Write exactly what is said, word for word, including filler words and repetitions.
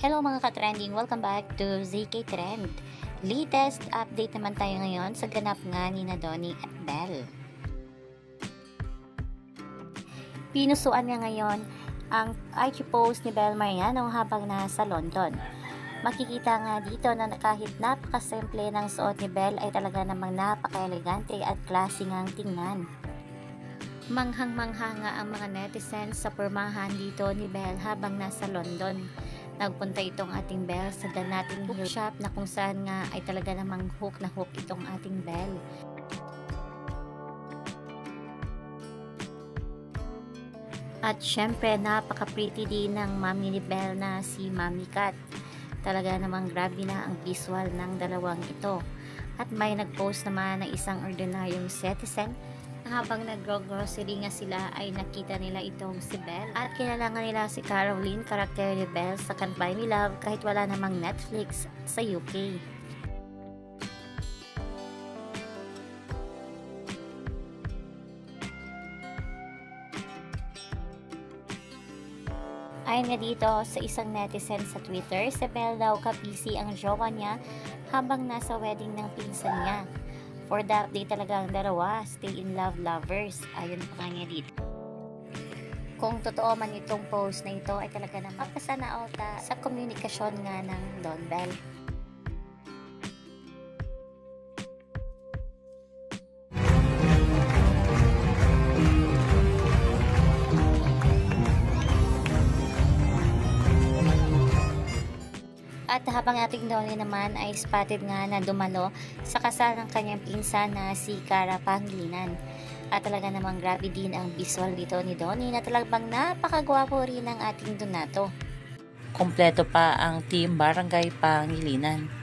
Hello mga ka-trending! Welcome back to Z K Trend. Latest update naman tayo ngayon sa ganap nga ni na Donnie at Belle. Pinusuan nga ngayon ang I G post ni Belle Mariano habang nasa London. Makikita nga dito na kahit napakasimple ng suot ni Belle ay talaga namang napaka-elegante at classy ngang tingnan. Manghang-mangha nga ang mga netizens sa pormahan dito ni Belle habang nasa London. Nagpunta itong ating Belle sa danating hook shop na kung saan nga ay talaga namang hook na hook itong ating Belle. At syempre napaka-pretty din ng mami ni Belle na si Mami Kat. Talaga namang grabe na ang visual ng dalawang ito. At may nag-post naman ng isang ordinaryong citizen na habang nag-grocery nga sila ay nakita nila itong si Belle. At kilala nga nila si Caroline, karakter ni Belle sa Can't Buy Me Love kahit wala namang Netflix sa U K. Ayon nga dito sa isang netizen sa Twitter, si Belle daw ka-busy ang jowa niya habang nasa wedding ng pinsan niya. For that day talaga ang dalawa, stay in love lovers. Ayon pa nga dito. Kung totoo man itong post na ito ay talaga namang makasana all ta sa komunikasyon nga ng Don Belle. At habang ating Donnie naman ay spotted nga na dumalo sa kasal ng kanyang pinsan na si Cara Pangilinan. At talaga namang grabe din ang visual dito ni Donnie na talagang napakagwapo rin ng ating Donato. Kompleto pa ang Team Barangay Pangilinan.